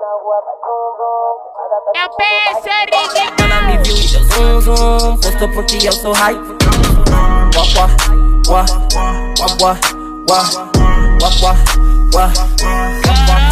É o PSR. Ela me viu e deu zum zum, postou porque eu sou high. Guá, guá, guá, guá, guá, guá, guá, guá, guá.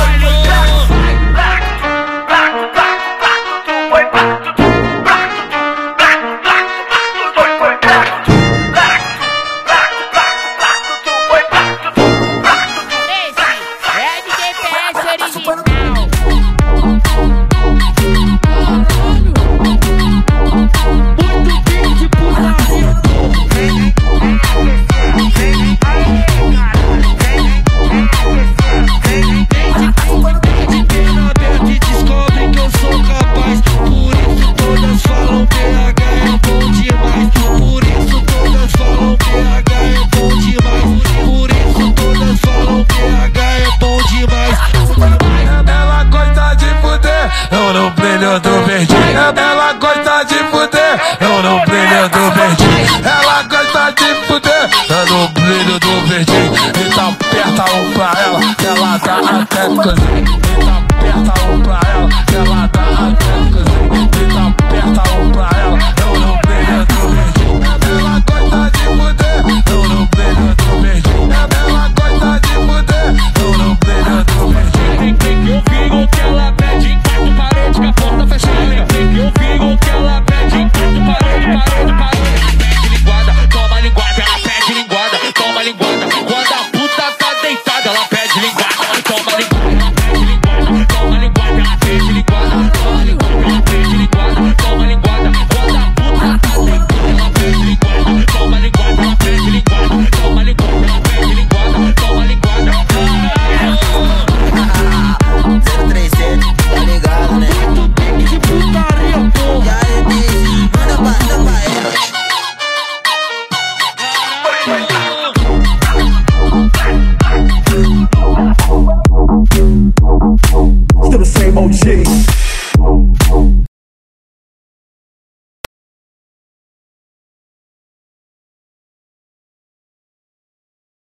No brilho do verdinho, ela gosta de fuder. No brilho do verdinho, ela gosta de fuder. No brilho do verdinho, então aperta um pra ela, que ela dá até cozinha. Então aperta um pra ela, que ela dá até cozinha. Então aperta um pra ela, no brilho do verdinho, ela gosta de fuder. No brilho do verdinho, ela gosta de fuder. No brilho do verdinho, eu vi o que ela pede. Parede com a porta fechada. Eu vi o que ela pede. Parede. Pede linguada, toma linguada. Ela pede linguada, toma linguada. Quando a puta tá deitada, ela pede linguada, toma linguada. Pede linguada, toma linguada. Ela pede linguada, toma linguada. Ela pede linguada, toma linguada. Quando a puta tá deitada, ela pede linguada, toma linguada. Ela pede linguada, toma linguada. Ela pede linguada, toma linguada. 037, tá ligado, né? Que putaria, porra. E aí, bicho, manda pra elas. Still the same OG.